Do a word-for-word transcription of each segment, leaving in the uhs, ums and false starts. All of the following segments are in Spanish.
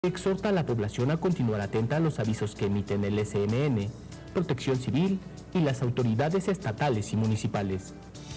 Exhorta a la población a continuar atenta a los avisos que emiten el S M N, Protección Civil y las autoridades estatales y municipales.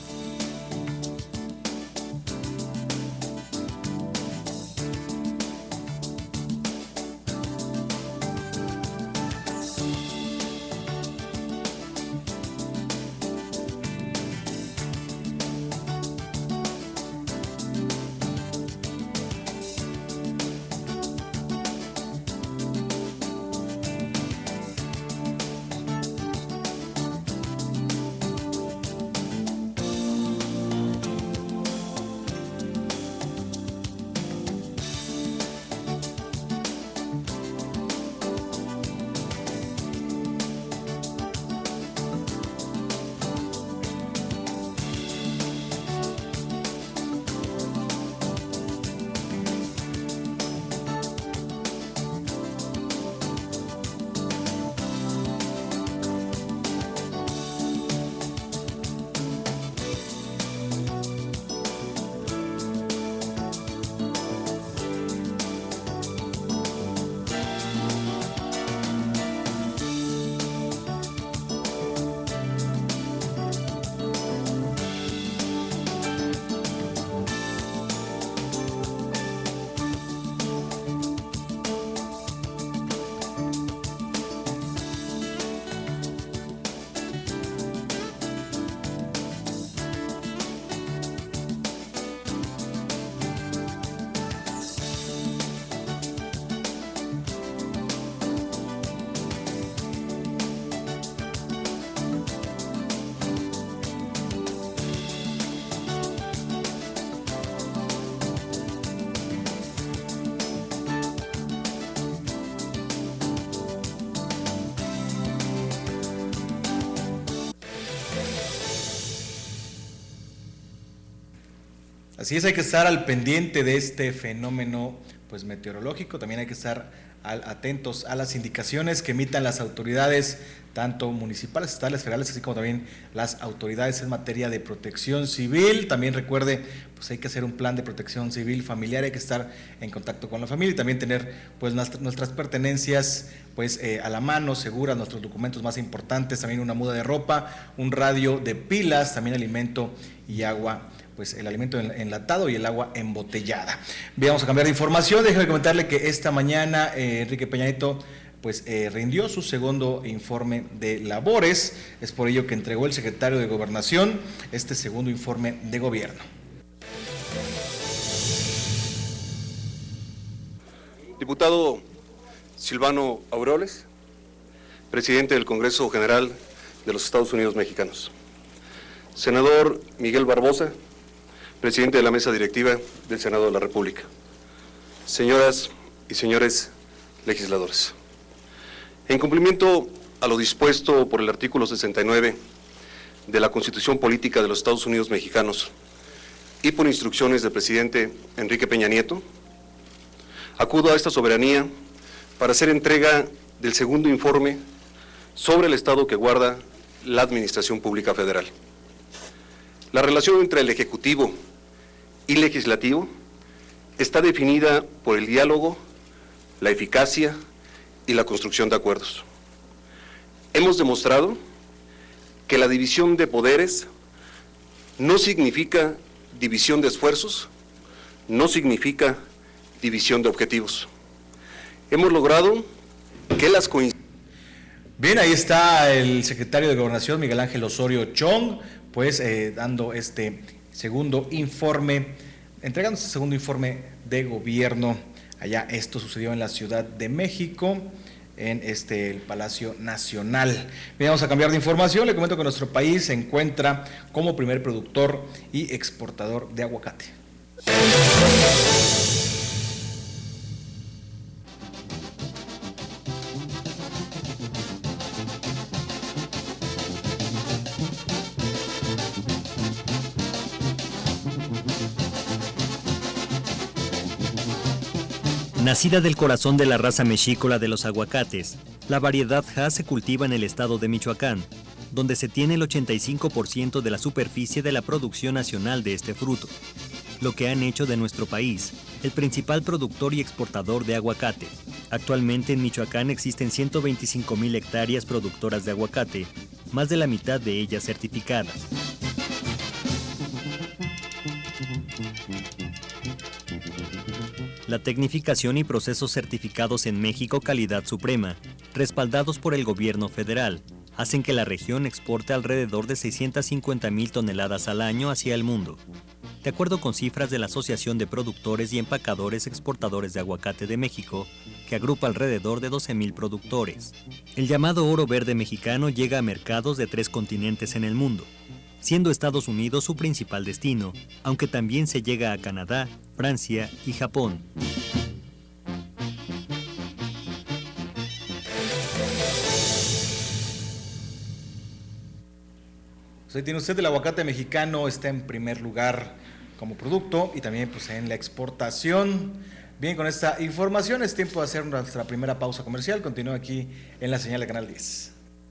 Así es, hay que estar al pendiente de este fenómeno pues meteorológico, también hay que estar al, atentos a las indicaciones que emitan las autoridades, tanto municipales, estatales, federales, así como también las autoridades en materia de protección civil. También recuerde, pues hay que hacer un plan de protección civil familiar, hay que estar en contacto con la familia y también tener pues nuestras, nuestras pertenencias pues eh, a la mano, seguras, nuestros documentos más importantes, también una muda de ropa, un radio de pilas, también alimento y agua, pues el alimento enlatado y el agua embotellada. Bien, vamos a cambiar de información. Déjeme comentarle que esta mañana eh, Enrique Peña Nieto pues eh, rindió su segundo informe de labores. Es por ello que entregó el secretario de Gobernación este segundo informe de gobierno. Diputado Silvano Aureoles, presidente del Congreso General de los Estados Unidos Mexicanos. Senador Miguel Barbosa, presidente de la mesa directiva del Senado de la República. Señoras y señores legisladores, en cumplimiento a lo dispuesto por el artículo sesenta y nueve de la Constitución Política de los Estados Unidos Mexicanos y por instrucciones del presidente Enrique Peña Nieto, acudo a esta soberanía para hacer entrega del segundo informe sobre el estado que guarda la Administración Pública Federal. La relación entre el Ejecutivo y Legislativo está definida por el diálogo, la eficacia y la construcción de acuerdos. Hemos demostrado que la división de poderes no significa división de esfuerzos, no significa división de objetivos. Hemos logrado que las coincidencias... Bien, ahí está el secretario de Gobernación, Miguel Ángel Osorio Chong, pues eh, dando este segundo informe, entregando este segundo informe de gobierno. Allá esto sucedió en la Ciudad de México, en este el Palacio Nacional. Bien, vamos a cambiar de información. Le comento que nuestro país se encuentra como primer productor y exportador de aguacate. Nacida del corazón de la raza mexícola de los aguacates, la variedad Hass se cultiva en el estado de Michoacán, donde se tiene el ochenta y cinco por ciento de la superficie de la producción nacional de este fruto, lo que han hecho de nuestro país el principal productor y exportador de aguacate. Actualmente en Michoacán existen ciento veinticinco mil hectáreas productoras de aguacate, más de la mitad de ellas certificadas. La tecnificación y procesos certificados en México Calidad Suprema, respaldados por el gobierno federal, hacen que la región exporte alrededor de seiscientas cincuenta mil toneladas al año hacia el mundo. De acuerdo con cifras de la Asociación de Productores y Empacadores Exportadores de Aguacate de México, que agrupa alrededor de doce mil productores. El llamado oro verde mexicano llega a mercados de tres continentes en el mundo, siendo Estados Unidos su principal destino, aunque también se llega a Canadá, Francia y Japón. Pues ahí tiene usted, el aguacate mexicano está en primer lugar como producto y también pues en la exportación. Bien, con esta información es tiempo de hacer nuestra primera pausa comercial. Continúa aquí en la señal de Canal diez.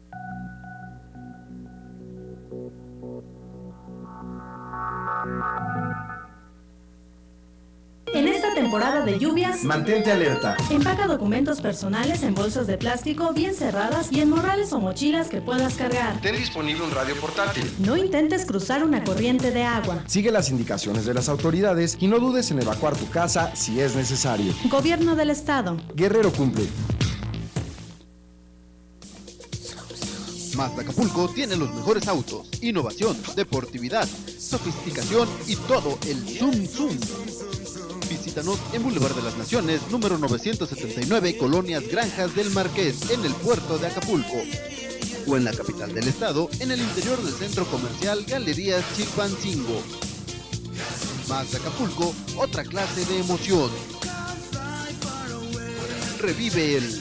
En esta temporada de lluvias, mantente alerta. Empaca documentos personales en bolsas de plástico bien cerradas y en morrales o mochilas que puedas cargar. Ten disponible un radio portátil. No intentes cruzar una corriente de agua. Sigue las indicaciones de las autoridades y no dudes en evacuar tu casa si es necesario. Gobierno del Estado. Guerrero cumple. Mazda Acapulco tiene los mejores autos, innovación, deportividad, sofisticación y todo el zoom zoom. Visítanos en Boulevard de las Naciones, número novecientos setenta y nueve, Colonias Granjas del Marqués, en el puerto de Acapulco. O en la capital del estado, en el interior del centro comercial Galerías Chilpancingo. Mazda Acapulco, otra clase de emoción. Revive el...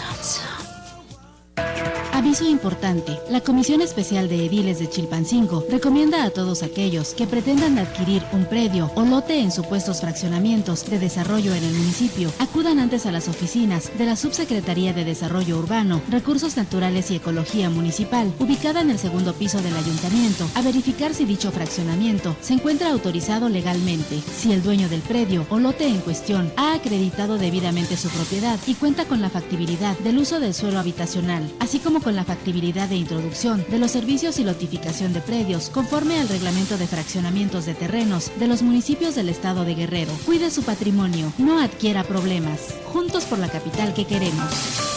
Aviso importante. La Comisión Especial de Ediles de Chilpancingo recomienda a todos aquellos que pretendan adquirir un predio o lote en supuestos fraccionamientos de desarrollo en el municipio, acudan antes a las oficinas de la Subsecretaría de Desarrollo Urbano, Recursos Naturales y Ecología Municipal, ubicada en el segundo piso del Ayuntamiento, a verificar si dicho fraccionamiento se encuentra autorizado legalmente, si el dueño del predio o lote en cuestión ha acreditado debidamente su propiedad y cuenta con la factibilidad del uso del suelo habitacional, así como con la factibilidad de introducción de los servicios y lotificación de predios conforme al reglamento de fraccionamientos de terrenos de los municipios del estado de Guerrero. Cuide su patrimonio, no adquiera problemas. Juntos por la capital que queremos.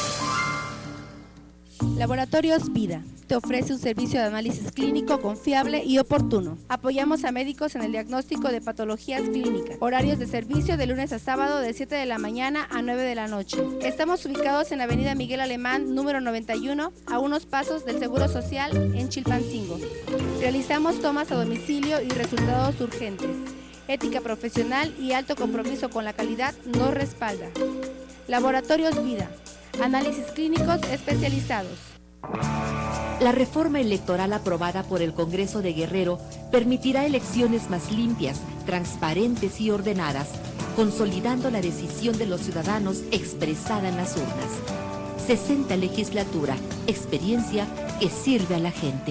Laboratorios Vida te ofrece un servicio de análisis clínico confiable y oportuno. Apoyamos a médicos en el diagnóstico de patologías clínicas. Horarios de servicio de lunes a sábado de siete de la mañana a nueve de la noche. Estamos ubicados en Avenida Miguel Alemán, número noventa y uno, a unos pasos del Seguro Social en Chilpancingo. Realizamos tomas a domicilio y resultados urgentes. Ética profesional y alto compromiso con la calidad nos respalda. Laboratorios Vida. Análisis clínicos especializados. La reforma electoral aprobada por el Congreso de Guerrero permitirá elecciones más limpias, transparentes y ordenadas, consolidando la decisión de los ciudadanos expresada en las urnas. sesenta Legislatura, experiencia que sirve a la gente.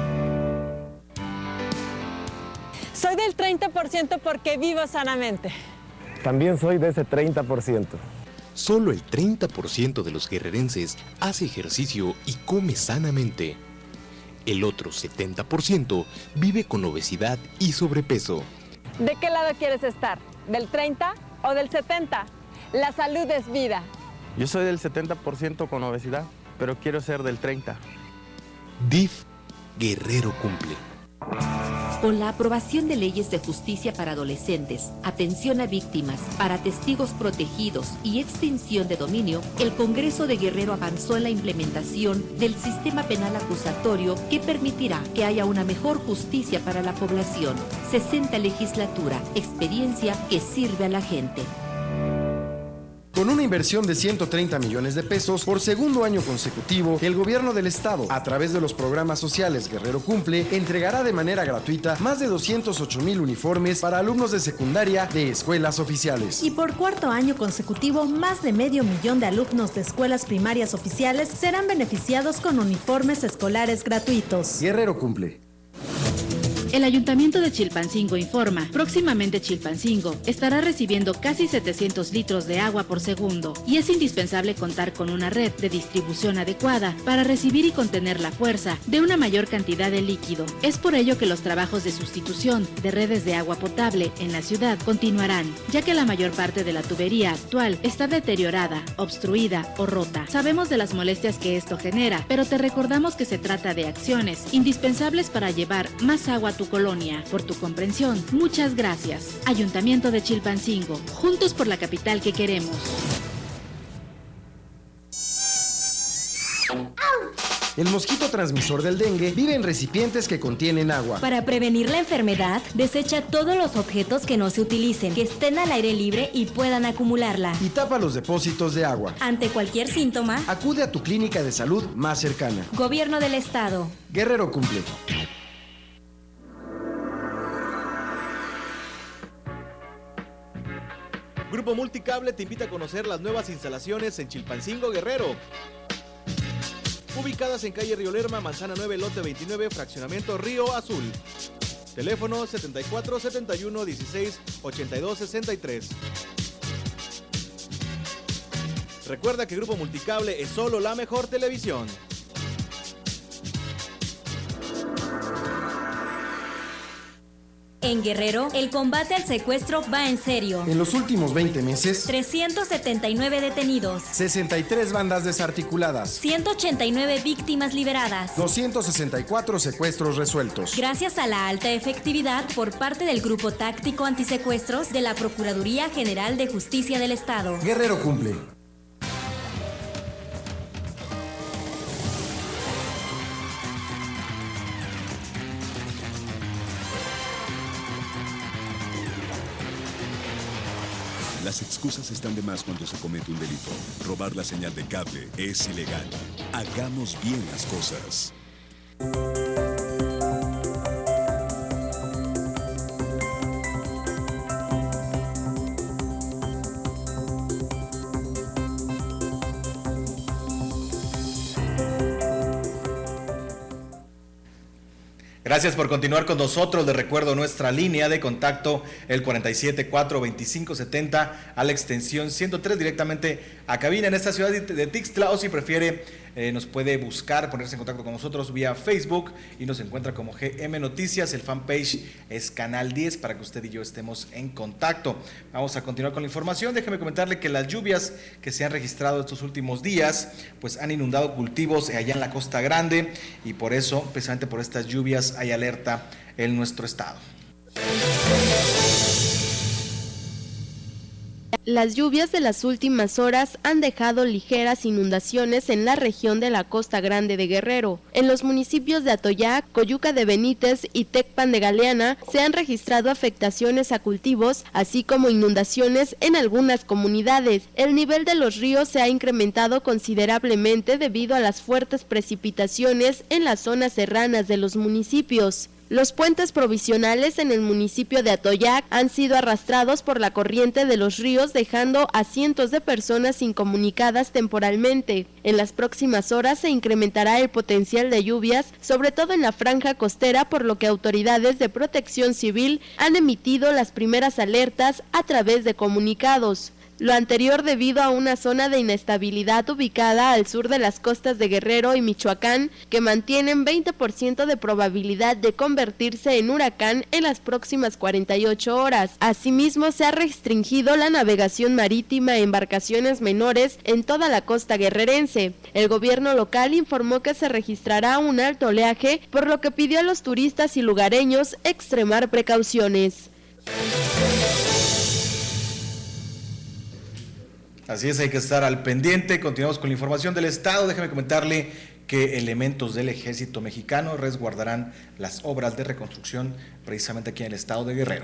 Soy del treinta por ciento porque vivo sanamente. También soy de ese treinta por ciento. Solo el treinta por ciento de los guerrerenses hace ejercicio y come sanamente. El otro setenta por ciento vive con obesidad y sobrepeso. ¿De qué lado quieres estar? ¿Del treinta o del setenta? La salud es vida. Yo soy del setenta por ciento con obesidad, pero quiero ser del treinta. D I F Guerrero cumple. Con la aprobación de leyes de justicia para adolescentes, atención a víctimas, para testigos protegidos y extinción de dominio, el Congreso de Guerrero avanzó en la implementación del sistema penal acusatorio que permitirá que haya una mejor justicia para la población. sesenta Legislatura, experiencia que sirve a la gente. Con una inversión de ciento treinta millones de pesos por segundo año consecutivo, el gobierno del estado, a través de los programas sociales Guerrero Cumple, entregará de manera gratuita más de doscientos ocho mil uniformes para alumnos de secundaria de escuelas oficiales. Y por cuarto año consecutivo, más de medio millón de alumnos de escuelas primarias oficiales serán beneficiados con uniformes escolares gratuitos. Guerrero Cumple. El Ayuntamiento de Chilpancingo informa, próximamente Chilpancingo estará recibiendo casi setecientos litros de agua por segundo y es indispensable contar con una red de distribución adecuada para recibir y contener la fuerza de una mayor cantidad de líquido. Es por ello que los trabajos de sustitución de redes de agua potable en la ciudad continuarán, ya que la mayor parte de la tubería actual está deteriorada, obstruida o rota. Sabemos de las molestias que esto genera, pero te recordamos que se trata de acciones indispensables para llevar más agua a tu colonia. Por tu comprensión, muchas gracias. Ayuntamiento de Chilpancingo, juntos por la capital que queremos. El mosquito transmisor del dengue vive en recipientes que contienen agua. Para prevenir la enfermedad, desecha todos los objetos que no se utilicen, que estén al aire libre y puedan acumularla. Y tapa los depósitos de agua. Ante cualquier síntoma, acude a tu clínica de salud más cercana. Gobierno del Estado. Guerrero cumple. Grupo Multicable te invita a conocer las nuevas instalaciones en Chilpancingo, Guerrero. Ubicadas en calle Río Lerma, Manzana nueve, lote veintinueve, fraccionamiento Río Azul. Teléfono setenta y cuatro, setenta y uno, dieciséis, ochenta y dos, sesenta y tres. Recuerda que Grupo Multicable es solo la mejor televisión. En Guerrero, el combate al secuestro va en serio. En los últimos veinte meses, trescientos setenta y nueve detenidos, sesenta y tres bandas desarticuladas, ciento ochenta y nueve víctimas liberadas, doscientos sesenta y cuatro secuestros resueltos. Gracias a la alta efectividad por parte del Grupo Táctico Antisecuestros de la Procuraduría General de Justicia del Estado. Guerrero cumple. Las excusas están de más cuando se comete un delito. Robar la señal de cable es ilegal. Hagamos bien las cosas. Gracias por continuar con nosotros. Les recuerdo nuestra línea de contacto, el cuarenta y siete, cuatro veinticinco, setenta, a la extensión ciento tres, directamente a cabina en esta ciudad de Tixtla, o si prefiere, eh, nos puede buscar, ponerse en contacto con nosotros vía Facebook y nos encuentra como G M Noticias. El fanpage es Canal diez para que usted y yo estemos en contacto. Vamos a continuar con la información. Déjeme comentarle que las lluvias que se han registrado estos últimos días, pues han inundado cultivos allá en la Costa Grande, y por eso, precisamente por estas lluvias, hay alerta en nuestro estado. Las lluvias de las últimas horas han dejado ligeras inundaciones en la región de la Costa Grande de Guerrero. En los municipios de Atoyac, Coyuca de Benítez y Tecpan de Galeana se han registrado afectaciones a cultivos, así como inundaciones en algunas comunidades. El nivel de los ríos se ha incrementado considerablemente debido a las fuertes precipitaciones en las zonas serranas de los municipios. Los puentes provisionales en el municipio de Atoyac han sido arrastrados por la corriente de los ríos, dejando a cientos de personas incomunicadas temporalmente. En las próximas horas se incrementará el potencial de lluvias, sobre todo en la franja costera, por lo que autoridades de protección civil han emitido las primeras alertas a través de comunicados. Lo anterior debido a una zona de inestabilidad ubicada al sur de las costas de Guerrero y Michoacán, que mantienen veinte por ciento de probabilidad de convertirse en huracán en las próximas cuarenta y ocho horas. Asimismo, se ha restringido la navegación marítima a embarcaciones menores en toda la costa guerrerense. El gobierno local informó que se registrará un alto oleaje, por lo que pidió a los turistas y lugareños extremar precauciones. Así es, hay que estar al pendiente. Continuamos con la información del Estado. Déjame comentarle que elementos del Ejército Mexicano resguardarán las obras de reconstrucción precisamente aquí en el Estado de Guerrero.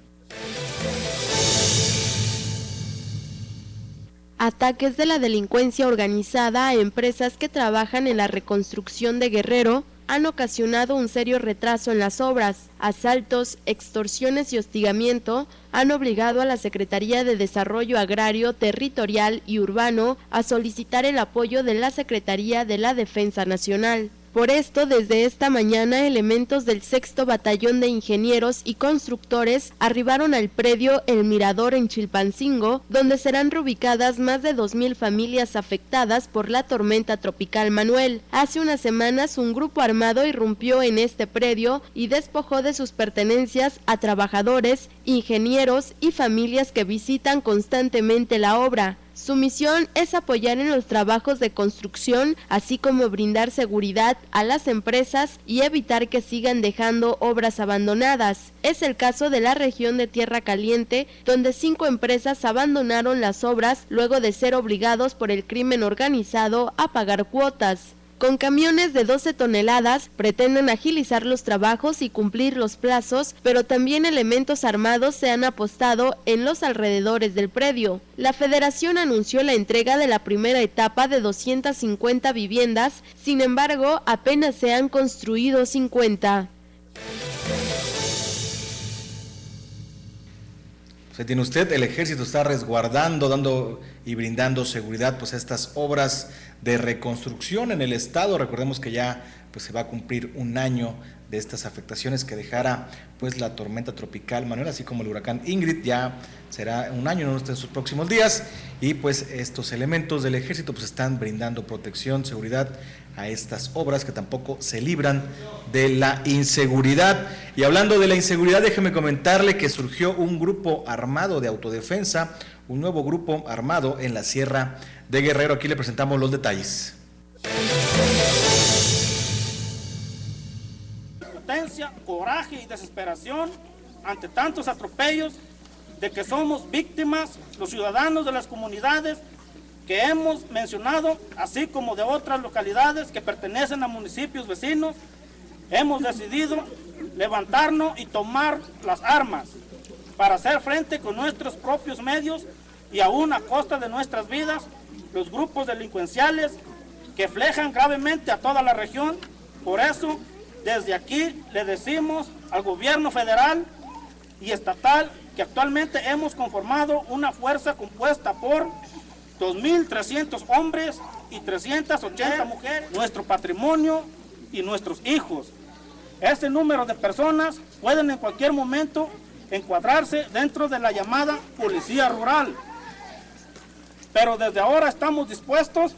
Ataques de la delincuencia organizada a empresas que trabajan en la reconstrucción de Guerrero han ocasionado un serio retraso en las obras. Asaltos, extorsiones y hostigamiento han obligado a la Secretaría de Desarrollo Agrario, Territorial y Urbano a solicitar el apoyo de la Secretaría de la Defensa Nacional. Por esto, desde esta mañana, elementos del sexto Batallón de Ingenieros y Constructores arribaron al predio El Mirador en Chilpancingo, donde serán reubicadas más de dos mil familias afectadas por la tormenta tropical Manuel. Hace unas semanas, un grupo armado irrumpió en este predio y despojó de sus pertenencias a trabajadores, ingenieros y familias que visitan constantemente la obra. Su misión es apoyar en los trabajos de construcción, así como brindar seguridad a las empresas y evitar que sigan dejando obras abandonadas. Es el caso de la región de Tierra Caliente, donde cinco empresas abandonaron las obras luego de ser obligados por el crimen organizado a pagar cuotas. Con camiones de doce toneladas pretenden agilizar los trabajos y cumplir los plazos, pero también elementos armados se han apostado en los alrededores del predio. La Federación anunció la entrega de la primera etapa de doscientas cincuenta viviendas, sin embargo, apenas se han construido cincuenta. Se tiene usted, el ejército está resguardando, dando y brindando seguridad pues a estas obras de reconstrucción en el estado. Recordemos que ya pues se va a cumplir un año de estas afectaciones que dejara pues la tormenta tropical Manuel, así como el huracán Ingrid. Ya será un año en sus próximos días, y pues estos elementos del ejército pues están brindando protección, seguridad a estas obras que tampoco se libran de la inseguridad. Y hablando de la inseguridad, déjeme comentarle que surgió un grupo armado de autodefensa, un nuevo grupo armado en la Sierra de Guerrero. Aquí le presentamos los detalles. Potencia, coraje y desesperación ante tantos atropellos de que somos víctimas los ciudadanos de las comunidades que hemos mencionado, así como de otras localidades que pertenecen a municipios vecinos. Hemos decidido levantarnos y tomar las armas para hacer frente con nuestros propios medios y aún a costa de nuestras vidas los grupos delincuenciales que afligen gravemente a toda la región. Por eso, desde aquí le decimos al gobierno federal y estatal que actualmente hemos conformado una fuerza compuesta por dos mil trescientos hombres y trescientas ochenta mujeres, nuestro patrimonio y nuestros hijos. Este número de personas pueden en cualquier momento encuadrarse dentro de la llamada policía rural. Pero desde ahora estamos dispuestos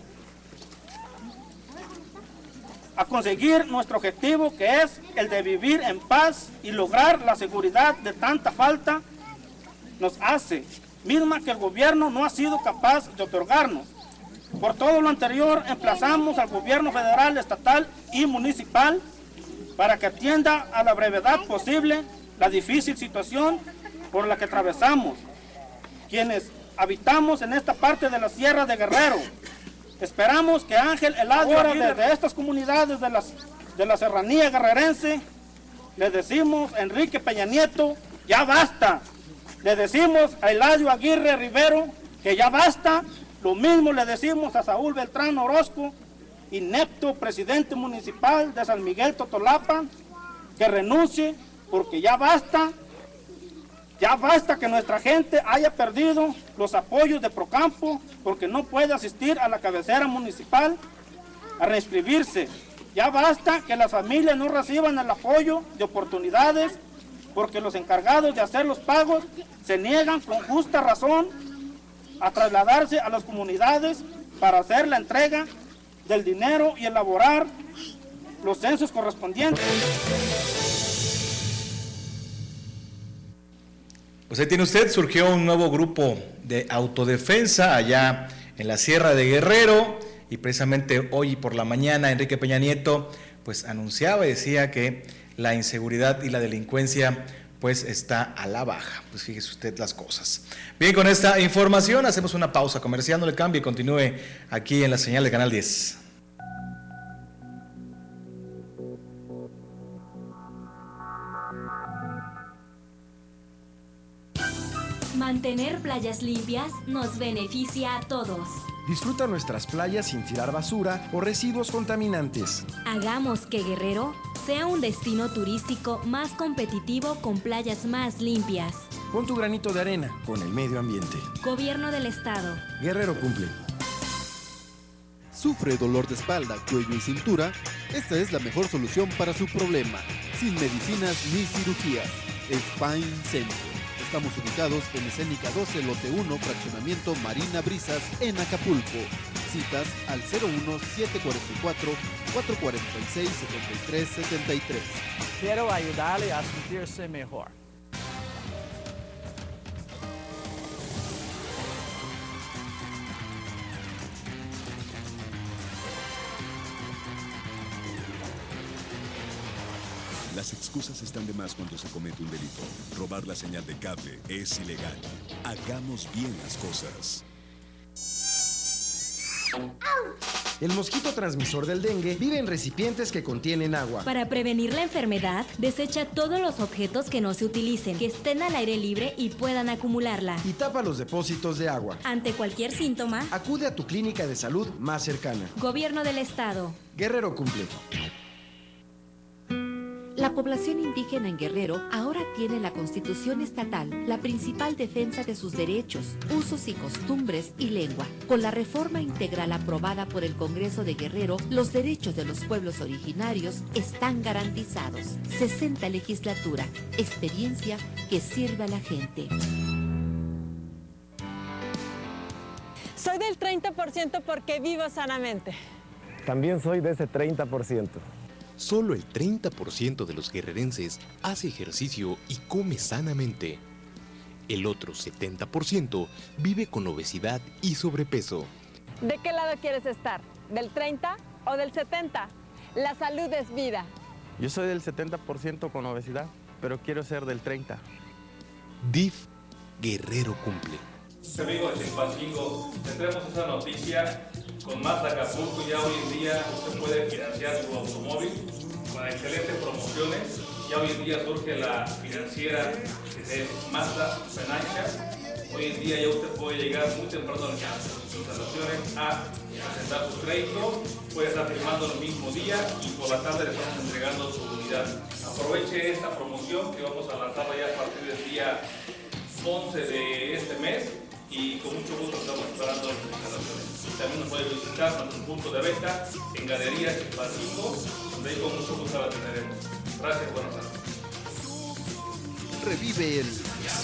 a conseguir nuestro objetivo, que es el de vivir en paz y lograr la seguridad de tanta falta nos hace, misma que el gobierno no ha sido capaz de otorgarnos. Por todo lo anterior, emplazamos al gobierno federal, estatal y municipal para que atienda a la brevedad posible la difícil situación por la que atravesamos, quienes habitamos en esta parte de la Sierra de Guerrero. Esperamos que Ángel Eladio, ahora desde estas comunidades de, las, de la serranía guerrerense, le decimos a Enrique Peña Nieto, ya basta. Le decimos a Eladio Aguirre Rivero que ya basta. Lo mismo le decimos a Saúl Beltrán Orozco, inepto presidente municipal de San Miguel Totolapa, que renuncie, porque ya basta. Ya basta que nuestra gente haya perdido los apoyos de Procampo porque no puede asistir a la cabecera municipal a reinscribirse. Ya basta que las familias no reciban el apoyo de oportunidades porque los encargados de hacer los pagos se niegan con justa razón a trasladarse a las comunidades para hacer la entrega del dinero y elaborar los censos correspondientes. Pues ahí tiene usted, surgió un nuevo grupo de autodefensa allá en la Sierra de Guerrero, y precisamente hoy por la mañana Enrique Peña Nieto pues anunciaba y decía que la inseguridad y la delincuencia pues está a la baja. Pues fíjese usted las cosas. Bien, con esta información hacemos una pausa comercial, no le cambie, continúe aquí en la señal de Canal diez. Mantener playas limpias nos beneficia a todos. Disfruta nuestras playas sin tirar basura o residuos contaminantes. Hagamos que Guerrero sea un destino turístico más competitivo con playas más limpias. Pon tu granito de arena con el medio ambiente. Gobierno del Estado. Guerrero cumple. ¿Sufre dolor de espalda, cuello y cintura? Esta es la mejor solución para su problema, sin medicinas ni cirugías. Spine Center. Estamos ubicados en Escénica doce, lote uno, fraccionamiento Marina Brisas, en Acapulco. Citas al cero uno siete cuatro cuatro, cuatro cuatro seis, siete tres siete tres. Quiero ayudarle a sentirse mejor. Las excusas están de más cuando se comete un delito. Robar la señal de cable es ilegal. Hagamos bien las cosas. El mosquito transmisor del dengue vive en recipientes que contienen agua. Para prevenir la enfermedad, desecha todos los objetos que no se utilicen, que estén al aire libre y puedan acumularla. Y tapa los depósitos de agua. Ante cualquier síntoma, acude a tu clínica de salud más cercana. Gobierno del Estado. Guerrero cumple. La población indígena en Guerrero ahora tiene la Constitución estatal, la principal defensa de sus derechos, usos y costumbres y lengua. Con la reforma integral aprobada por el Congreso de Guerrero, los derechos de los pueblos originarios están garantizados. sesenta legislatura, experiencia que sirve a la gente. Soy del treinta por ciento porque vivo sanamente. También soy de ese treinta por ciento. Solo el treinta por ciento de los guerrerenses hace ejercicio y come sanamente. El otro setenta por ciento vive con obesidad y sobrepeso. ¿De qué lado quieres estar? ¿Del treinta o del setenta? La salud es vida. Yo soy del setenta por ciento con obesidad, pero quiero ser del treinta. D I F Guerrero cumple. Amigos de Chilpancingo, tendremos esa noticia. Con Mazda Acapulco ya hoy en día usted puede financiar su automóvil con excelentes promociones. Ya hoy en día surge la financiera de Mazda Financial. Hoy en día ya usted puede llegar muy temprano a las instalaciones a presentar su crédito, puede estar firmando el mismo día y por la tarde le estamos entregando su unidad. Aproveche esta promoción que vamos a lanzarla ya a partir del día once de este mes y con mucho gusto estamos esperando las instalaciones. También nos puede visitar nuestro punto de venta en Galería Chilpancingo, donde ahí con mucho gusto la tendremos. Gracias, buenas tardes. Revive el...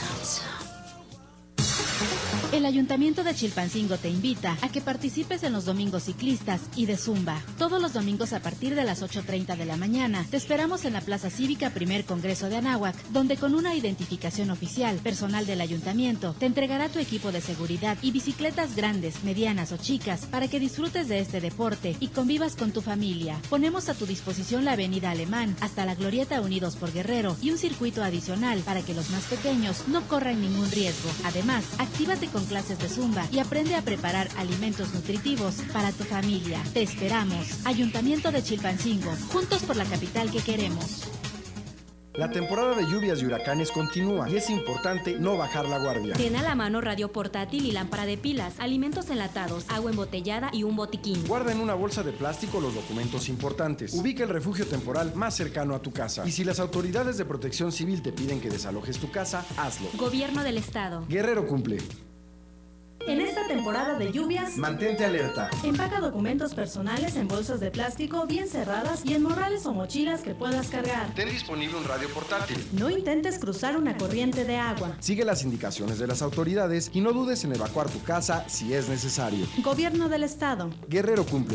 El Ayuntamiento de Chilpancingo te invita a que participes en los domingos ciclistas y de Zumba. Todos los domingos a partir de las ocho treinta de la mañana te esperamos en la Plaza Cívica Primer Congreso de Anáhuac, donde con una identificación oficial, personal del Ayuntamiento te entregará tu equipo de seguridad y bicicletas grandes, medianas o chicas para que disfrutes de este deporte y convivas con tu familia. Ponemos a tu disposición la Avenida Alemán hasta la Glorieta Unidos por Guerrero y un circuito adicional para que los más pequeños no corran ningún riesgo. Además, actívate con clases de Zumba y aprende a preparar alimentos nutritivos para tu familia. Te esperamos. Ayuntamiento de Chilpancingo, juntos por la capital que queremos. La temporada de lluvias y huracanes continúa y es importante no bajar la guardia. Ten a la mano radio portátil y lámpara de pilas, alimentos enlatados, agua embotellada y un botiquín. Guarda en una bolsa de plástico los documentos importantes. Ubica el refugio temporal más cercano a tu casa. Y si las autoridades de protección civil te piden que desalojes tu casa, hazlo. Gobierno del Estado. Guerrero cumple. En esta temporada de lluvias, mantente alerta. Empaca documentos personales en bolsas de plástico bien cerradas y en morrales o mochilas que puedas cargar. Ten disponible un radio portátil. No intentes cruzar una corriente de agua. Sigue las indicaciones de las autoridades y no dudes en evacuar tu casa si es necesario. Gobierno del Estado. Guerrero cumple.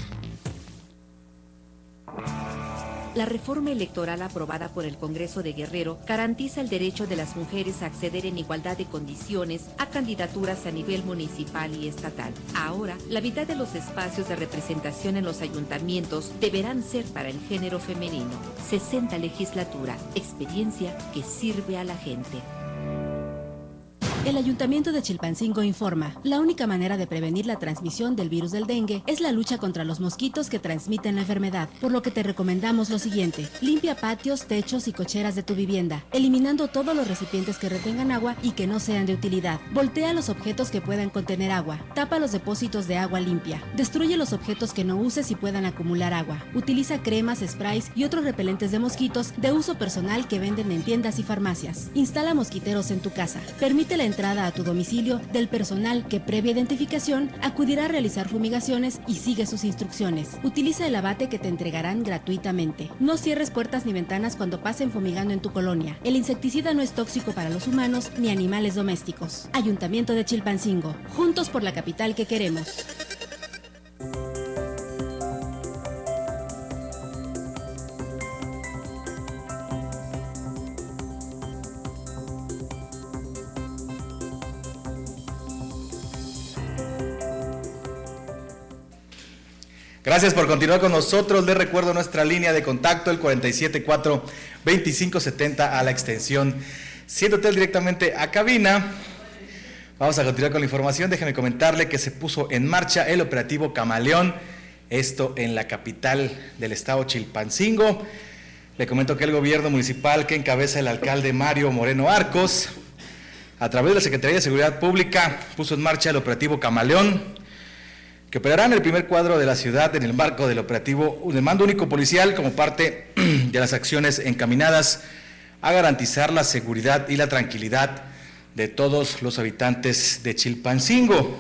La reforma electoral aprobada por el Congreso de Guerrero garantiza el derecho de las mujeres a acceder en igualdad de condiciones a candidaturas a nivel municipal y estatal. Ahora, la mitad de los espacios de representación en los ayuntamientos deberán ser para el género femenino. sesenta legislatura, experiencia que sirve a la gente. El Ayuntamiento de Chilpancingo informa, la única manera de prevenir la transmisión del virus del dengue es la lucha contra los mosquitos que transmiten la enfermedad, por lo que te recomendamos lo siguiente: limpia patios, techos y cocheras de tu vivienda, eliminando todos los recipientes que retengan agua y que no sean de utilidad. Voltea los objetos que puedan contener agua, tapa los depósitos de agua limpia, destruye los objetos que no uses y puedan acumular agua, utiliza cremas, sprays y otros repelentes de mosquitos de uso personal que venden en tiendas y farmacias. Instala mosquiteros en tu casa, permite la entrada entrada a tu domicilio del personal que, previa identificación, acudirá a realizar fumigaciones y sigue sus instrucciones. Utiliza el abate que te entregarán gratuitamente. No cierres puertas ni ventanas cuando pasen fumigando en tu colonia. El insecticida no es tóxico para los humanos ni animales domésticos. Ayuntamiento de Chilpancingo. Juntos por la capital que queremos. Gracias por continuar con nosotros. Les recuerdo nuestra línea de contacto, el cuarenta y siete cuatro veinticinco setenta a la extensión siete hotel directamente a cabina. Vamos a continuar con la información. Déjenme comentarle que se puso en marcha el operativo Camaleón, esto en la capital del estado Chilpancingo. Le comento que el gobierno municipal que encabeza el alcalde Mario Moreno Arcos, a través de la Secretaría de Seguridad Pública, puso en marcha el operativo Camaleón, que operará en el primer cuadro de la ciudad en el marco del operativo del mando único policial como parte de las acciones encaminadas a garantizar la seguridad y la tranquilidad de todos los habitantes de Chilpancingo.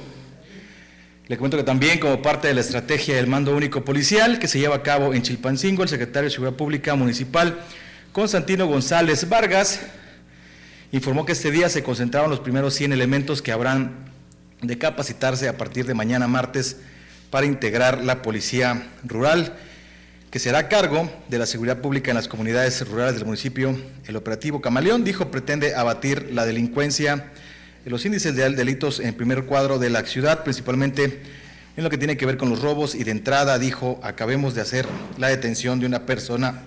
Le comento que también como parte de la estrategia del mando único policial que se lleva a cabo en Chilpancingo, el secretario de Seguridad Pública Municipal, Constantino González Vargas, informó que este día se concentraron los primeros cien elementos que habrán de capacitarse a partir de mañana martes para integrar la policía rural, que será a cargo de la seguridad pública en las comunidades rurales del municipio. El operativo Camaleón, dijo, pretende abatir la delincuencia, los índices de delitos en primer cuadro de la ciudad, principalmente en lo que tiene que ver con los robos, y de entrada, dijo, acabemos de hacer la detención de una persona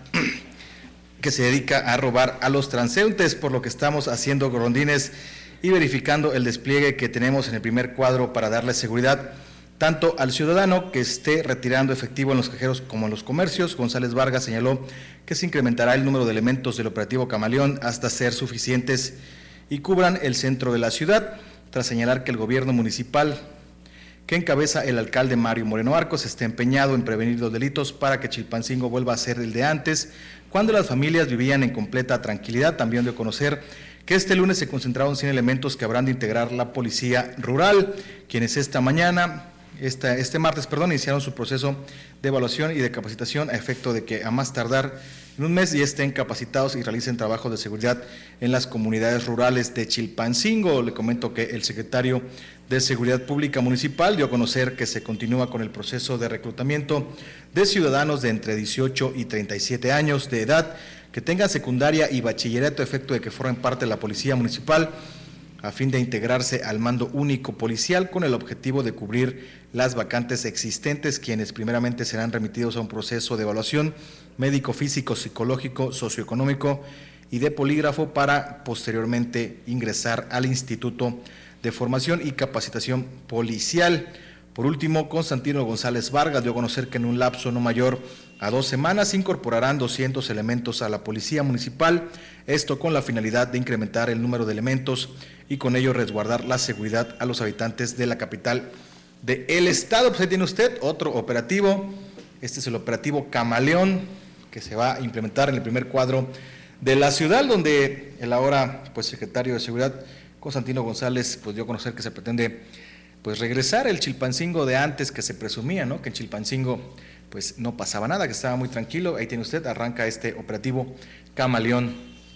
que se dedica a robar a los transeúntes, por lo que estamos haciendo rondines y verificando el despliegue que tenemos en el primer cuadro para darle seguridad tanto al ciudadano que esté retirando efectivo en los cajeros como en los comercios. González Vargas señaló que se incrementará el número de elementos del operativo Camaleón hasta ser suficientes y cubran el centro de la ciudad, tras señalar que el gobierno municipal que encabeza el alcalde Mario Moreno Arcos está empeñado en prevenir los delitos para que Chilpancingo vuelva a ser el de antes, cuando las familias vivían en completa tranquilidad. También dio a conocer que este lunes se concentraron cien elementos que habrán de integrar la policía rural, quienes esta mañana, esta, este martes, perdón, iniciaron su proceso de evaluación y de capacitación a efecto de que a más tardar en un mes ya estén capacitados y realicen trabajo de seguridad en las comunidades rurales de Chilpancingo. Le comento que el secretario de Seguridad Pública Municipal dio a conocer que se continúa con el proceso de reclutamiento de ciudadanos de entre dieciocho y treinta y siete años de edad que tengan secundaria y bachillerato a efecto de que formen parte de la Policía Municipal a fin de integrarse al mando único policial con el objetivo de cubrir las vacantes existentes, quienes primeramente serán remitidos a un proceso de evaluación médico, físico, psicológico, socioeconómico y de polígrafo para posteriormente ingresar al Instituto de Formación y Capacitación Policial. Por último, Constantino González Vargas dio a conocer que en un lapso no mayor a dos semanas incorporarán doscientos elementos a la Policía Municipal, esto con la finalidad de incrementar el número de elementos y con ello resguardar la seguridad a los habitantes de la capital del estado. Pues ahí tiene usted otro operativo, este es el operativo Camaleón, que se va a implementar en el primer cuadro de la ciudad, donde el ahora pues secretario de Seguridad, Constantino González, pues dio a conocer que se pretende pues regresar el Chilpancingo de antes, que se presumía, ¿no?, que en Chilpancingo pues no pasaba nada, que estaba muy tranquilo. Ahí tiene usted, arranca este operativo Camaleón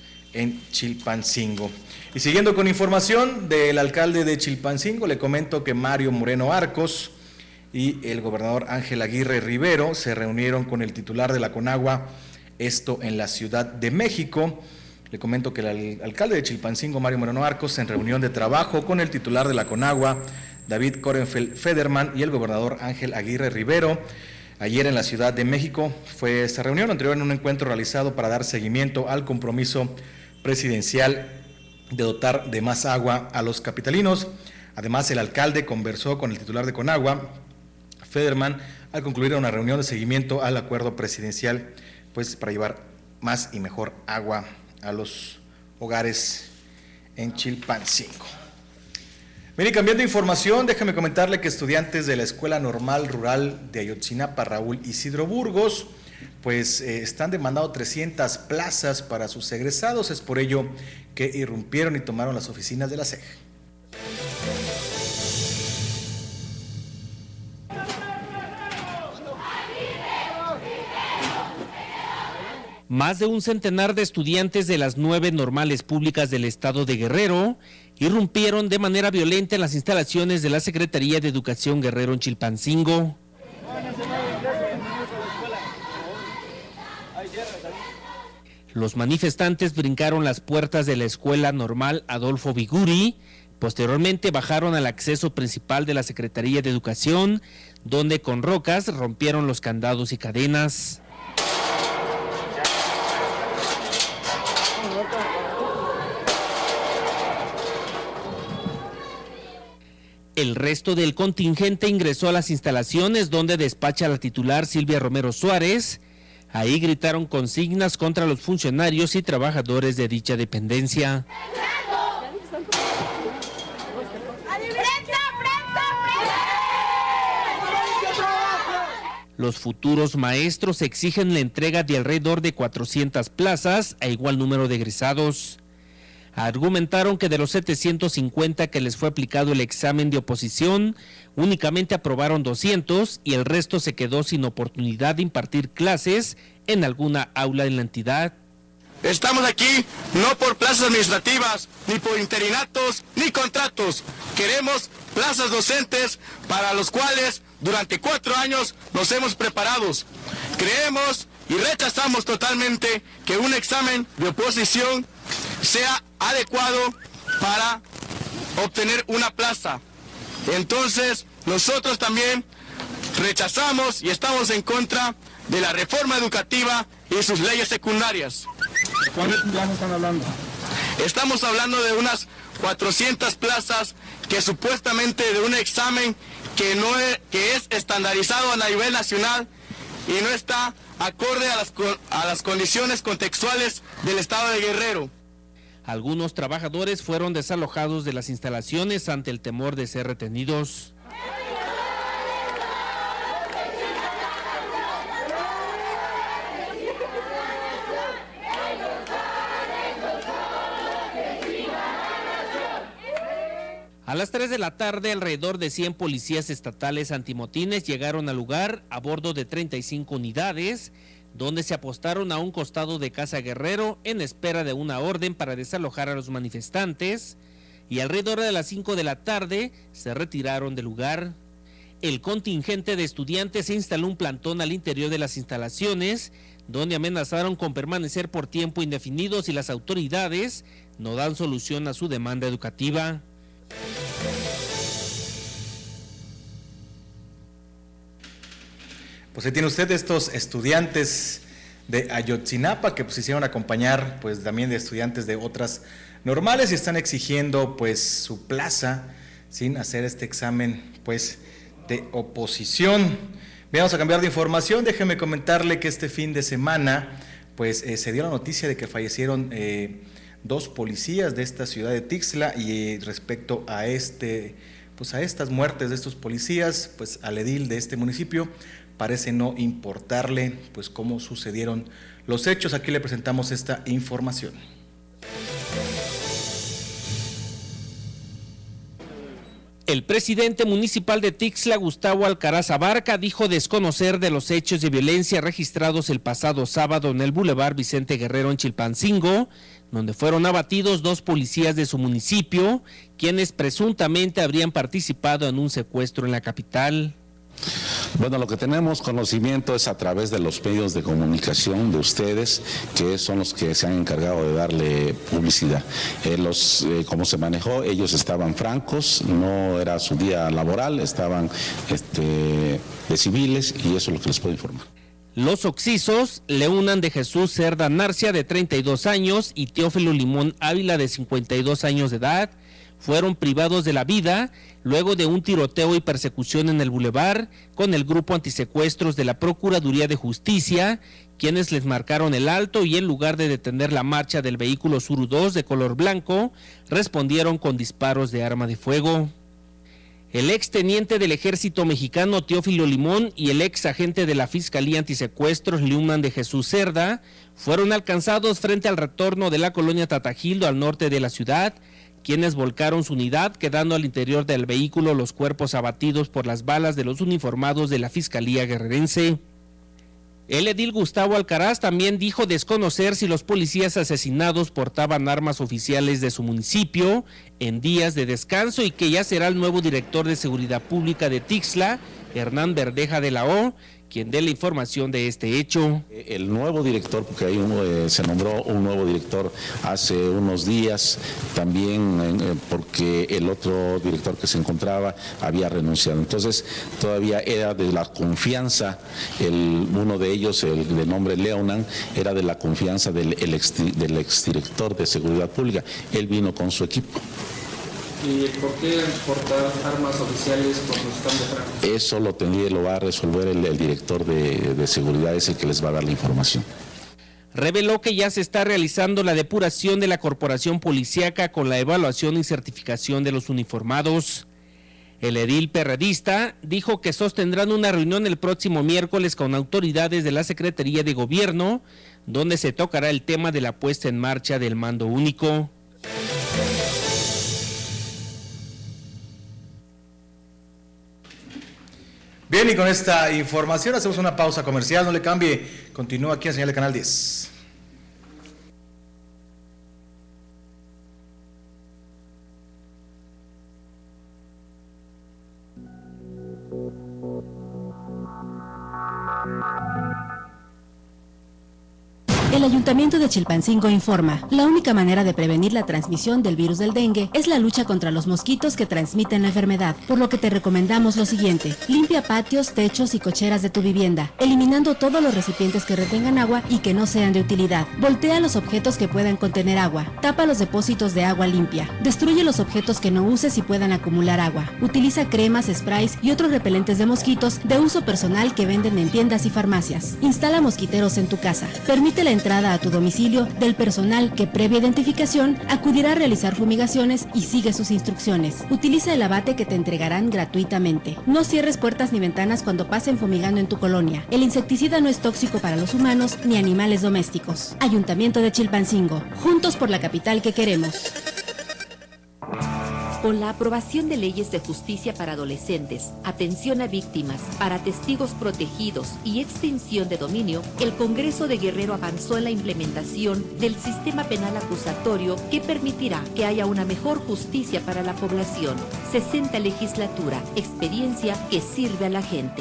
en Chilpancingo. Y siguiendo con información del alcalde de Chilpancingo, le comento que Mario Moreno Arcos y el gobernador Ángel Aguirre Rivero se reunieron con el titular de la Conagua, esto en la Ciudad de México. Le comento que el alcalde de Chilpancingo, Mario Moreno Arcos, en reunión de trabajo con el titular de la Conagua, David Korenfeld Federman, y el gobernador Ángel Aguirre Rivero, ayer en la Ciudad de México. Fue esta reunión anterior en un encuentro realizado para dar seguimiento al compromiso presidencial de dotar de más agua a los capitalinos. Además, el alcalde conversó con el titular de Conagua, Federman, al concluir una reunión de seguimiento al acuerdo presidencial, pues para llevar más y mejor agua a los hogares en Chilpancingo. Mire, cambiando de información, déjame comentarle que estudiantes de la Escuela Normal Rural de Ayotzinapa, Raúl Isidro Burgos, pues eh, están demandando trescientas plazas para sus egresados. Es por ello que irrumpieron y tomaron las oficinas de la C E G. Más de un centenar de estudiantes de las nueve normales públicas del estado de Guerrero irrumpieron de manera violenta en las instalaciones de la Secretaría de Educación Guerrero en Chilpancingo. Los manifestantes brincaron las puertas de la Escuela Normal Adolfo Biguri, posteriormente bajaron al acceso principal de la Secretaría de Educación, donde con rocas rompieron los candados y cadenas. El resto del contingente ingresó a las instalaciones donde despacha la titular Silvia Romero Suárez. Ahí gritaron consignas contra los funcionarios y trabajadores de dicha dependencia. Los futuros maestros exigen la entrega de alrededor de cuatrocientas plazas a igual número de egresados. Argumentaron que de los setecientos cincuenta que les fue aplicado el examen de oposición, únicamente aprobaron doscientos y el resto se quedó sin oportunidad de impartir clases en alguna aula en la entidad. Estamos aquí no por plazas administrativas, ni por interinatos, ni contratos. Queremos plazas docentes para los cuales durante cuatro años nos hemos preparado. Creemos y rechazamos totalmente que un examen de oposición sea adecuado para obtener una plaza. Entonces, nosotros también rechazamos y estamos en contra de la reforma educativa y sus leyes secundarias. ¿Cuántas plazas están hablando? Estamos hablando de unas cuatrocientas plazas que supuestamente de un examen que no es, que es estandarizado a nivel nacional y no está acorde a las, a las condiciones contextuales del estado de Guerrero. Algunos trabajadores fueron desalojados de las instalaciones ante el temor de ser retenidos. A las tres de la tarde, alrededor de cien policías estatales antimotines llegaron al lugar a bordo de treinta y cinco unidades, donde se apostaron a un costado de Casa Guerrero en espera de una orden para desalojar a los manifestantes, y alrededor de las cinco de la tarde se retiraron del lugar. El contingente de estudiantes se instaló un plantón al interior de las instalaciones, donde amenazaron con permanecer por tiempo indefinido si las autoridades no dan solución a su demanda educativa. Pues ahí tiene usted estos estudiantes de Ayotzinapa que pues hicieron acompañar pues también de estudiantes de otras normales y están exigiendo pues su plaza sin hacer este examen pues de oposición. Vamos a cambiar de información. Déjeme comentarle que este fin de semana pues eh, se dio la noticia de que fallecieron eh, dos policías de esta ciudad de Tixla y eh, respecto a este pues a estas muertes de estos policías pues al edil de este municipio parece no importarle pues cómo sucedieron los hechos. Aquí le presentamos esta información. El presidente municipal de Tixla, Gustavo Alcaraz Abarca, dijo desconocer de los hechos de violencia registrados el pasado sábado en el Boulevard Vicente Guerrero en Chilpancingo, donde fueron abatidos dos policías de su municipio, quienes presuntamente habrían participado en un secuestro en la capital. Bueno, lo que tenemos conocimiento es a través de los medios de comunicación de ustedes, que son los que se han encargado de darle publicidad. Eh, los, eh, como se manejó, ellos estaban francos, no era su día laboral, estaban este, de civiles y eso es lo que les puedo informar. Los occisos, Leunan de Jesús Cerda Narcia, de treinta y dos años, y Teófilo Limón Ávila, de cincuenta y dos años de edad, fueron privados de la vida luego de un tiroteo y persecución en el bulevar con el grupo antisecuestros de la Procuraduría de Justicia, quienes les marcaron el alto y en lugar de detener la marcha del vehículo Suru dos de color blanco, respondieron con disparos de arma de fuego. El exteniente del Ejército Mexicano Teófilo Limón y el ex agente de la Fiscalía Antisecuestros Leunan de Jesús Cerda fueron alcanzados frente al retorno de la colonia Tatajildo al norte de la ciudad, quienes volcaron su unidad, quedando al interior del vehículo los cuerpos abatidos por las balas de los uniformados de la Fiscalía Guerrerense. El edil Gustavo Alcaraz también dijo desconocer si los policías asesinados portaban armas oficiales de su municipio en días de descanso y que ya será el nuevo director de Seguridad Pública de Tixla, Hernán Verdeja de la O, quien dé la información de este hecho. El nuevo director, porque ahí uno, eh, se nombró un nuevo director hace unos días, también eh, porque el otro director que se encontraba había renunciado. Entonces todavía era de la confianza, el, uno de ellos, el de nombre Leonan, era de la confianza del, el ex, del exdirector de Seguridad Pública. Él vino con su equipo. ¿Y por qué portar armas oficiales cuando están de frente? Eso lo tendría, lo va a resolver el, el director de, de seguridad, es el que les va a dar la información. Reveló que ya se está realizando la depuración de la corporación policíaca con la evaluación y certificación de los uniformados. El edil perredista dijo que sostendrán una reunión el próximo miércoles con autoridades de la Secretaría de Gobierno, donde se tocará el tema de la puesta en marcha del mando único. Bien, y con esta información hacemos una pausa comercial, no le cambie, continúa aquí en Señal de Canal diez. El Ayuntamiento de Chilpancingo informa, la única manera de prevenir la transmisión del virus del dengue es la lucha contra los mosquitos que transmiten la enfermedad, por lo que te recomendamos lo siguiente: limpia patios, techos y cocheras de tu vivienda, eliminando todos los recipientes que retengan agua y que no sean de utilidad. Voltea los objetos que puedan contener agua, tapa los depósitos de agua limpia, destruye los objetos que no uses y puedan acumular agua, utiliza cremas, sprays y otros repelentes de mosquitos de uso personal que venden en tiendas y farmacias. Instala mosquiteros en tu casa, permite la entrada a tu domicilio del personal que previa identificación acudirá a realizar fumigaciones y sigue sus instrucciones. Utiliza el abate que te entregarán gratuitamente. No cierres puertas ni ventanas cuando pasen fumigando en tu colonia. El insecticida no es tóxico para los humanos ni animales domésticos. Ayuntamiento de Chilpancingo, juntos por la capital que queremos. Con la aprobación de leyes de justicia para adolescentes, atención a víctimas, para testigos protegidos y extinción de dominio, el Congreso de Guerrero avanzó en la implementación del sistema penal acusatorio que permitirá que haya una mejor justicia para la población. sesenta legislatura, experiencia que sirve a la gente.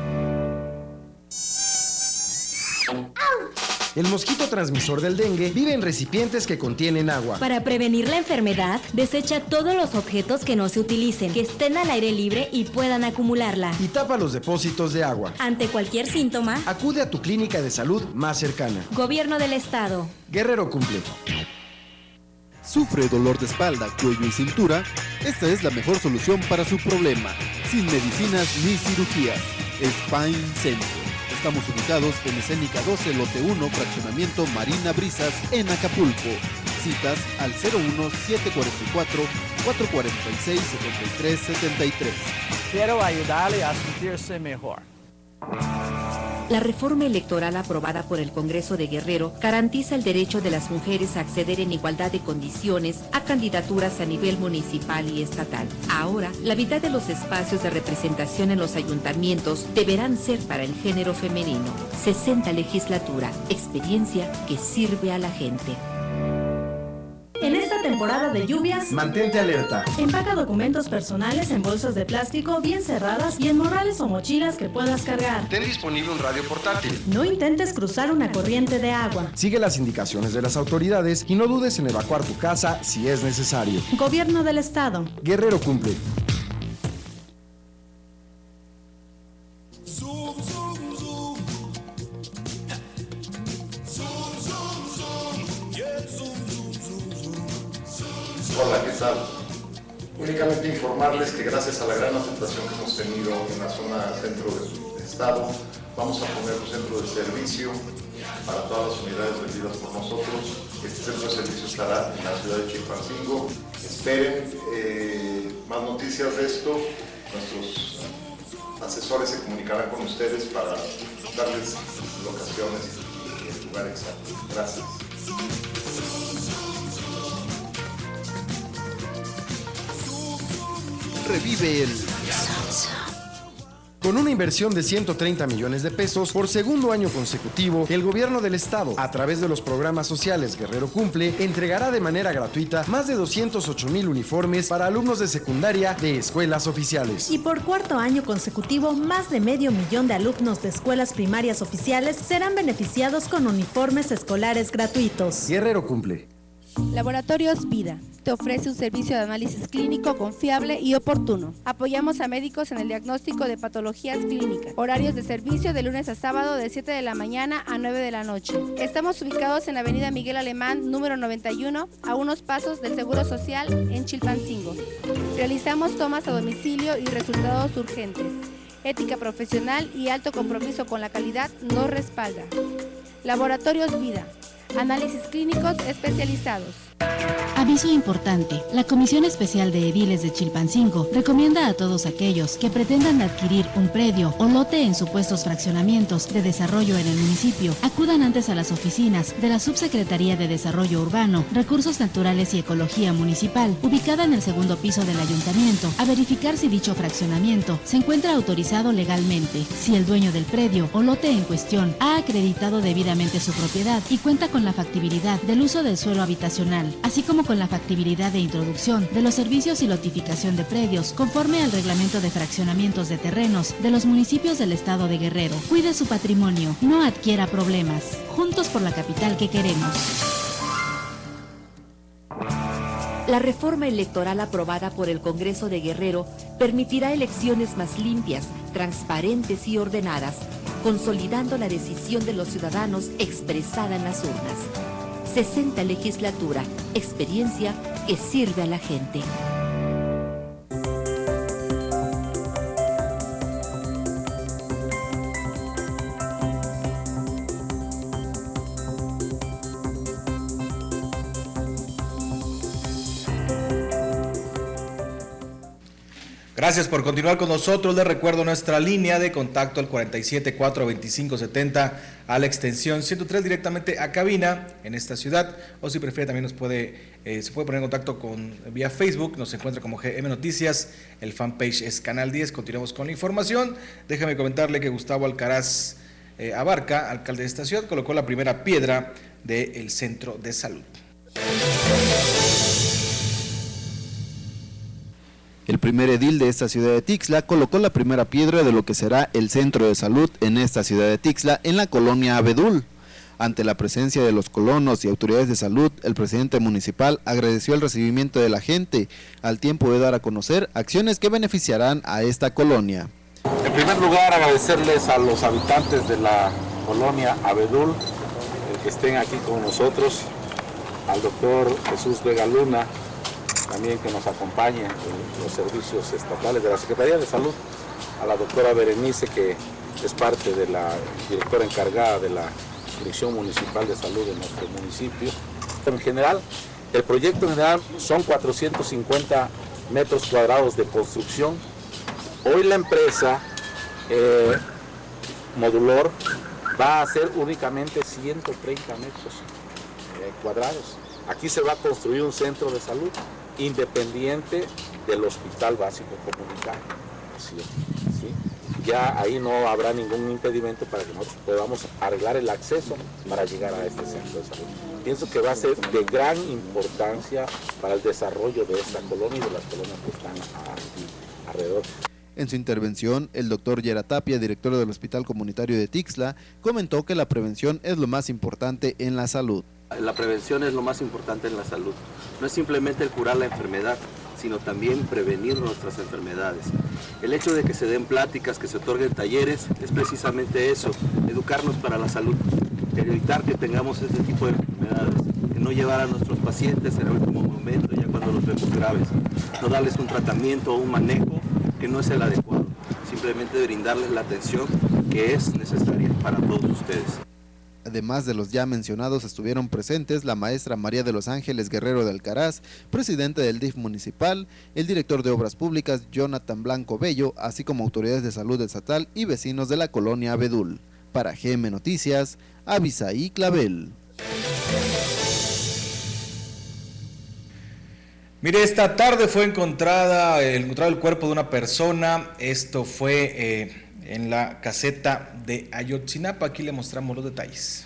El mosquito transmisor del dengue vive en recipientes que contienen agua. Para prevenir la enfermedad, desecha todos los objetos que no se utilicen, que estén al aire libre y puedan acumularla. Y tapa los depósitos de agua. Ante cualquier síntoma, acude a tu clínica de salud más cercana. Gobierno del Estado. Guerrero cumple. ¿Sufre dolor de espalda, cuello y cintura? Esta es la mejor solución para su problema. Sin medicinas ni cirugías. Spine Center. Estamos ubicados en Escénica doce, Lote uno, Fraccionamiento Marina Brisas, en Acapulco. Citas al cero uno siete cuatro cuatro, cuatro cuatro seis, siete tres siete tres. Quiero ayudarle a sentirse mejor. La reforma electoral aprobada por el Congreso de Guerrero garantiza el derecho de las mujeres a acceder en igualdad de condiciones a candidaturas a nivel municipal y estatal. Ahora, la mitad de los espacios de representación en los ayuntamientos deberán ser para el género femenino. sesenta legislatura, experiencia que sirve a la gente. En esta temporada de lluvias, mantente alerta. Empaca documentos personales en bolsas de plástico bien cerradas y en morrales o mochilas que puedas cargar. Ten disponible un radio portátil. No intentes cruzar una corriente de agua. Sigue las indicaciones de las autoridades y no dudes en evacuar tu casa si es necesario. Gobierno del Estado. Guerrero cumple. Hola, ¿qué tal? Únicamente informarles que gracias a la gran aceptación que hemos tenido en la zona centro del estado, vamos a poner un centro de servicio para todas las unidades vendidas por nosotros. Este centro de servicio estará en la ciudad de Chilpancingo. Esperen eh, más noticias de esto. Nuestros asesores se comunicarán con ustedes para darles locaciones y el lugar exacto. Gracias. Revive el... Con una inversión de ciento treinta millones de pesos por segundo año consecutivo, el gobierno del estado, a través de los programas sociales Guerrero Cumple, entregará de manera gratuita más de doscientos ocho mil uniformes para alumnos de secundaria de escuelas oficiales. Y por cuarto año consecutivo, más de medio millón de alumnos de escuelas primarias oficiales serán beneficiados con uniformes escolares gratuitos. Guerrero Cumple. Laboratorios Vida te ofrece un servicio de análisis clínico confiable y oportuno. Apoyamos a médicos en el diagnóstico de patologías clínicas. Horarios de servicio de lunes a sábado de siete de la mañana a nueve de la noche. Estamos ubicados en Avenida Miguel Alemán, número noventa y uno, a unos pasos del Seguro Social en Chilpancingo. Realizamos tomas a domicilio y resultados urgentes. Ética profesional y alto compromiso con la calidad nos respalda. Laboratorios Vida. Análisis clínicos especializados. Aviso importante. La Comisión Especial de Ediles de Chilpancingo recomienda a todos aquellos que pretendan adquirir un predio o lote en supuestos fraccionamientos de desarrollo en el municipio, acudan antes a las oficinas de la Subsecretaría de Desarrollo Urbano, Recursos Naturales y Ecología Municipal, ubicada en el segundo piso del Ayuntamiento, a verificar si dicho fraccionamiento se encuentra autorizado legalmente, si el dueño del predio o lote en cuestión ha acreditado debidamente su propiedad y cuenta con la factibilidad del uso del suelo habitacional, así como con la factibilidad de introducción de los servicios y lotificación de predios conforme al reglamento de fraccionamientos de terrenos de los municipios del estado de Guerrero. Cuide su patrimonio, no adquiera problemas. Juntos por la capital que queremos. La reforma electoral aprobada por el Congreso de Guerrero permitirá elecciones más limpias, transparentes y ordenadas, consolidando la decisión de los ciudadanos expresada en las urnas. sesenta legislatura, experiencia que sirve a la gente. Gracias por continuar con nosotros. Les recuerdo nuestra línea de contacto al cuarenta y siete, cuatro veinticinco, setenta a la extensión ciento tres directamente a cabina en esta ciudad, o si prefiere también nos puede, eh, se puede poner en contacto con vía Facebook, nos encuentra como G M Noticias, el fanpage es Canal diez. Continuamos con la información. Déjame comentarle que Gustavo Alcaraz eh, Abarca, alcalde de esta ciudad, colocó la primera piedra del centro de salud. El primer edil de esta ciudad de Tixla colocó la primera piedra de lo que será el centro de salud en esta ciudad de Tixla, en la colonia Abedul. Ante la presencia de los colonos y autoridades de salud, el presidente municipal agradeció el recibimiento de la gente, al tiempo de dar a conocer acciones que beneficiarán a esta colonia. En primer lugar, agradecerles a los habitantes de la colonia Abedul, el que estén aquí con nosotros, al doctor Jesús Vega Luna, también que nos acompañe en los servicios estatales de la Secretaría de Salud, a la doctora Berenice, que es parte de la directora encargada de la Dirección Municipal de Salud de nuestro municipio. En general, el proyecto en general son cuatrocientos cincuenta metros cuadrados de construcción. Hoy la empresa eh, Modulor va a hacer únicamente ciento treinta metros eh, cuadrados. Aquí se va a construir un centro de salud independiente del Hospital Básico Comunitario. ¿Sí? ¿Sí? Ya ahí no habrá ningún impedimento para que nosotros podamos arreglar el acceso para llegar a este centro de salud. Pienso que va a ser de gran importancia para el desarrollo de esta colonia y de las colonias que están aquí alrededor. En su intervención, el doctor Yera Tapia, director del Hospital Comunitario de Tixla, comentó que la prevención es lo más importante en la salud. La prevención es lo más importante en la salud. No es simplemente el curar la enfermedad, sino también prevenir nuestras enfermedades. El hecho de que se den pláticas, que se otorguen talleres, es precisamente eso, educarnos para la salud, evitar que tengamos este tipo de enfermedades, que no llevar a nuestros pacientes en el último momento, ya cuando los vemos graves, no darles un tratamiento o un manejo que no es el adecuado, simplemente brindarles la atención que es necesaria para todos ustedes. Además de los ya mencionados, estuvieron presentes la maestra María de los Ángeles Guerrero de Alcaraz, presidente del D I F municipal, el director de Obras Públicas Jonathan Blanco Bello, así como autoridades de salud estatal y vecinos de la colonia Abedul. Para G M Noticias, Abisaí Clavel. Mire, esta tarde fue encontrada, encontrado el cuerpo de una persona. Esto fue eh, en la caseta de Ayotzinapa. Aquí le mostramos los detalles.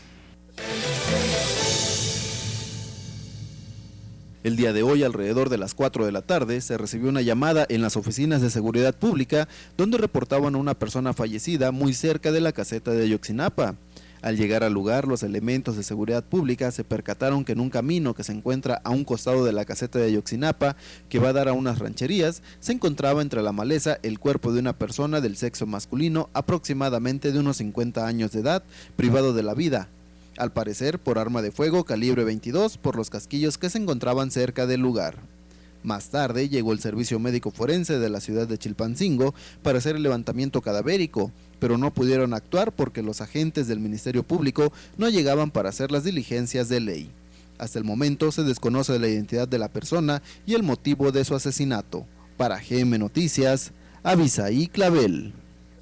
El día de hoy, alrededor de las cuatro de la tarde, se recibió una llamada en las oficinas de seguridad pública donde reportaban a una persona fallecida muy cerca de la caseta de Ayotzinapa. Al llegar al lugar, los elementos de seguridad pública se percataron que en un camino que se encuentra a un costado de la caseta de Ayotzinapa, que va a dar a unas rancherías, se encontraba entre la maleza el cuerpo de una persona del sexo masculino, aproximadamente de unos cincuenta años de edad, privado de la vida, al parecer por arma de fuego calibre veintidós por los casquillos que se encontraban cerca del lugar. Más tarde llegó el servicio médico forense de la ciudad de Chilpancingo para hacer el levantamiento cadavérico, pero no pudieron actuar porque los agentes del Ministerio Público no llegaban para hacer las diligencias de ley. Hasta el momento se desconoce la identidad de la persona y el motivo de su asesinato. Para G M Noticias, Abisaí Clavel.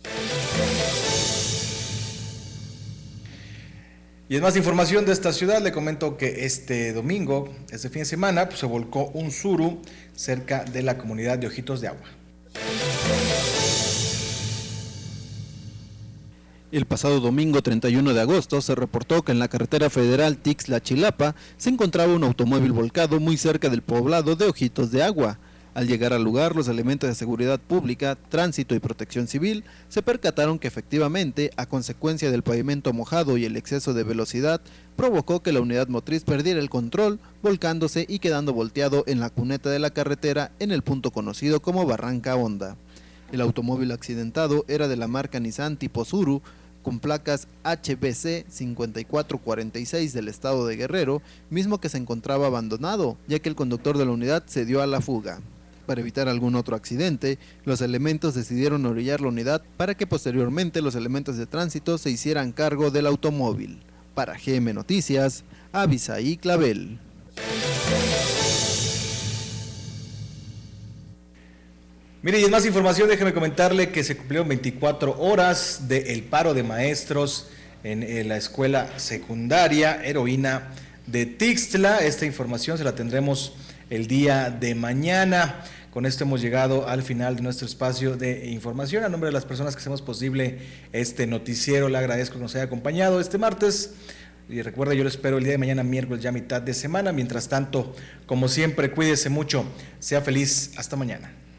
Y en más información de esta ciudad, le comento que este domingo, este fin de semana, pues, se volcó un suru cerca de la comunidad de Ojitos de Agua. El pasado domingo treinta y uno de agosto se reportó que en la carretera federal Tixla-Chilapa se encontraba un automóvil volcado muy cerca del poblado de Ojitos de Agua. Al llegar al lugar, los elementos de seguridad pública, tránsito y protección civil se percataron que efectivamente, a consecuencia del pavimento mojado y el exceso de velocidad, provocó que la unidad motriz perdiera el control, volcándose y quedando volteado en la cuneta de la carretera en el punto conocido como Barranca Honda. El automóvil accidentado era de la marca Nissan tipo Suru, con placas H B C cincuenta y cuatro cuarenta y seis del estado de Guerrero, mismo que se encontraba abandonado, ya que el conductor de la unidad se dio a la fuga. Para evitar algún otro accidente, los elementos decidieron orillar la unidad para que posteriormente los elementos de tránsito se hicieran cargo del automóvil. Para G M Noticias, Abisaí Clavel. Mire, y en más información, déjeme comentarle que se cumplieron veinticuatro horas del paro de maestros en, en la escuela secundaria Heroína de Tixla. Esta información se la tendremos el día de mañana. Con esto hemos llegado al final de nuestro espacio de información. A nombre de las personas que hacemos posible este noticiero, le agradezco que nos haya acompañado este martes. Y recuerda, yo lo espero el día de mañana, miércoles, ya mitad de semana. Mientras tanto, como siempre, cuídese mucho, sea feliz. Hasta mañana.